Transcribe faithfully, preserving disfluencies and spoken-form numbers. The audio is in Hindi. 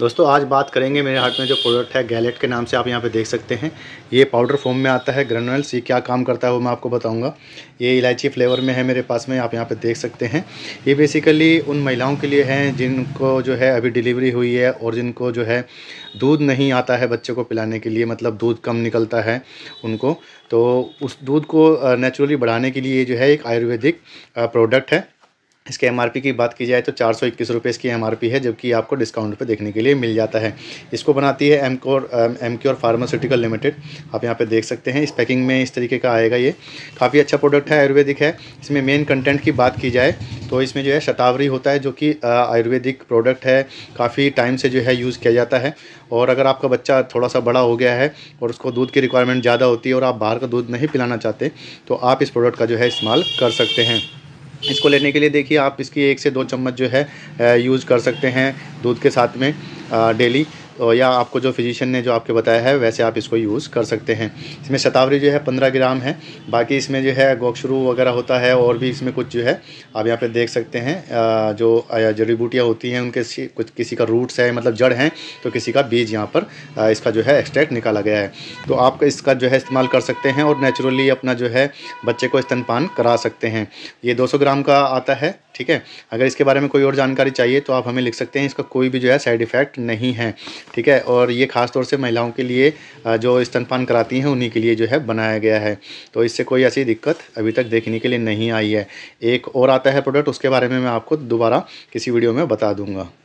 दोस्तों आज बात करेंगे मेरे हाथ में जो प्रोडक्ट है गैलेट के नाम से आप यहाँ पे देख सकते हैं। ये पाउडर फॉर्म में आता है ग्रेनुअल्स। ये क्या काम करता है वो मैं आपको बताऊंगा। ये इलायची फ्लेवर में है मेरे पास में, आप यहाँ पे देख सकते हैं। ये बेसिकली उन महिलाओं के लिए हैं जिनको जो है अभी डिलीवरी हुई है और जिनको जो है दूध नहीं आता है बच्चे को पिलाने के लिए, मतलब दूध कम निकलता है उनको, तो उस दूध को नेचुरली बढ़ाने के लिए जो है एक आयुर्वेदिक प्रोडक्ट है। इसके एमआरपी की बात की जाए तो चार सौ इक्कीस रुपये इसकी एमआरपी है, जबकि आपको डिस्काउंट पे देखने के लिए मिल जाता है। इसको बनाती है एमक्योर एमक्योर फार्मास्यूटिकल लिमिटेड। आप यहाँ पे देख सकते हैं इस पैकिंग में इस तरीके का आएगा। ये काफ़ी अच्छा प्रोडक्ट है, आयुर्वेदिक है। इसमें मेन कंटेंट की बात की जाए तो इसमें जो है शतावरी होता है, जो कि आयुर्वेदिक प्रोडक्ट है, काफ़ी टाइम से जो है यूज़ किया जाता है। और अगर आपका बच्चा थोड़ा सा बड़ा हो गया है और उसको दूध की रिक्वायरमेंट ज़्यादा होती है और आप बाहर का दूध नहीं पिलाना चाहते, तो आप इस प्रोडक्ट का जो है इस्तेमाल कर सकते हैं। इसको लेने के लिए देखिए आप इसकी एक से दो चम्मच जो है यूज़ कर सकते हैं दूध के साथ में डेली, या आपको जो फिजिशियन ने जो आपके बताया है वैसे आप इसको यूज़ कर सकते हैं। इसमें शतावरी जो है पंद्रह ग्राम है। बाकी इसमें जो है गोक्षरू वगैरह होता है और भी इसमें कुछ जो है आप यहाँ पे देख सकते हैं जो जड़ी बूटियाँ होती हैं उनके कुछ, किसी का रूट्स है मतलब जड़ हैं, तो किसी का बीज यहाँ पर इसका जो है एक्सट्रैक्ट निकाला गया है। तो आप इसका जो है इस्तेमाल कर सकते हैं और नेचुरली अपना जो है बच्चे को स्तनपान करा सकते हैं। ये दो सौ ग्राम का आता है, ठीक है। अगर इसके बारे में कोई और जानकारी चाहिए तो आप हमें लिख सकते हैं। इसका कोई भी जो है साइड इफ़ेक्ट नहीं है, ठीक है। और ये ख़ास तौर से महिलाओं के लिए जो स्तनपान कराती हैं उन्हीं के लिए जो है बनाया गया है। तो इससे कोई ऐसी दिक्कत अभी तक देखने के लिए नहीं आई है। एक और आता है प्रोडक्ट, उसके बारे में मैं आपको दोबारा किसी वीडियो में बता दूंगा।